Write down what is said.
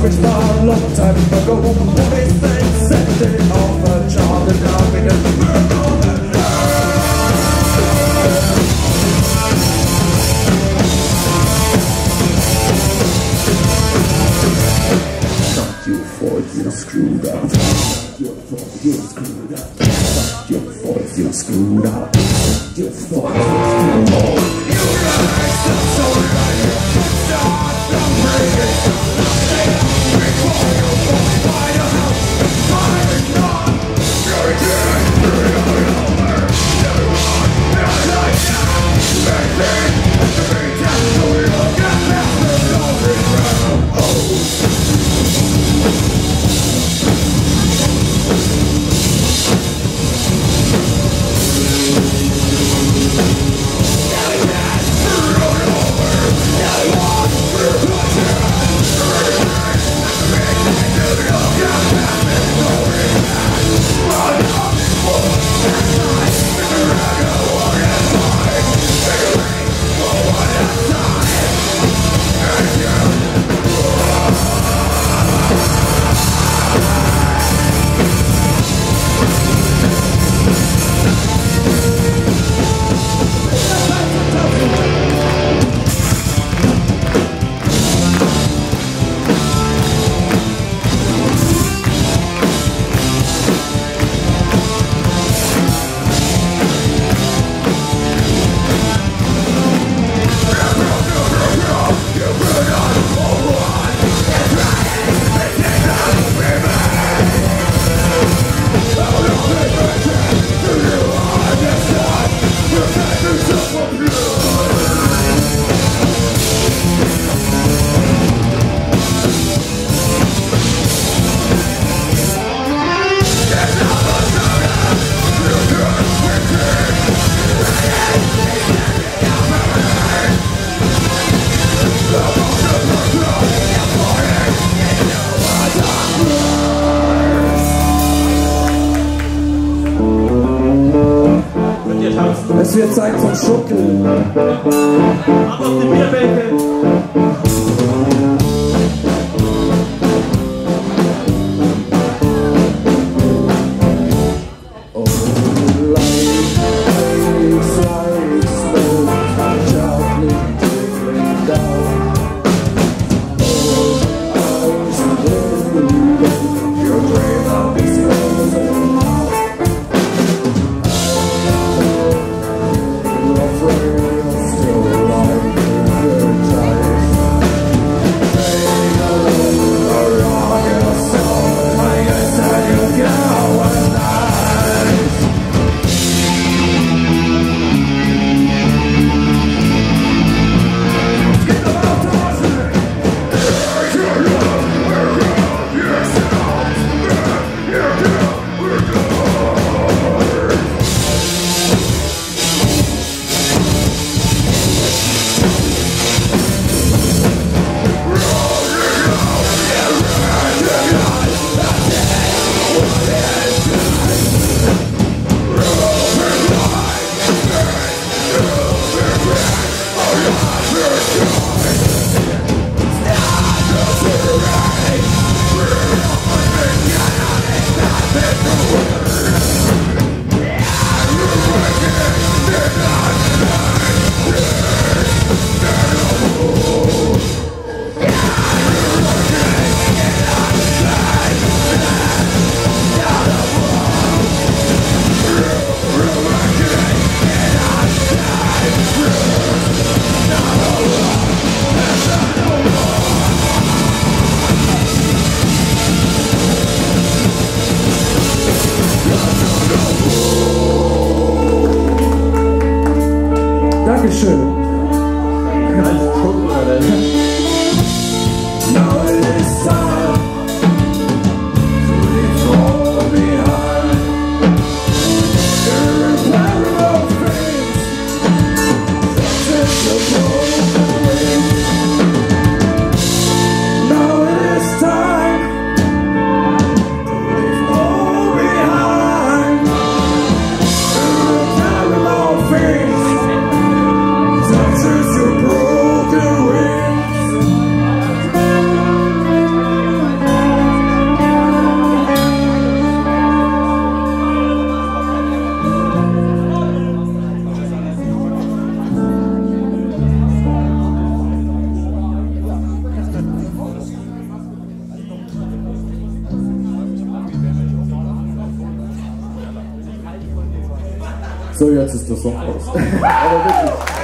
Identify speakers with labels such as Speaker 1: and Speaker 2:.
Speaker 1: which far a long time ago, police they set it off a child and now we can burn all the Not your fault, you're screwed up. Your fault, you're screwed up. Your fault, you're screwed up. Your fault, you're screwed up. You like the soul of your start to break it. Before you fall by the house, fire is not. You're dead, you're over. Everyone, not like that. Everything, everything, that's the way to get past the glory ground. Es wird Zeit zum Schunkeln. Ab auf die Bierbänke.
Speaker 2: So, jetzt ist der Song aus. Aber wirklich.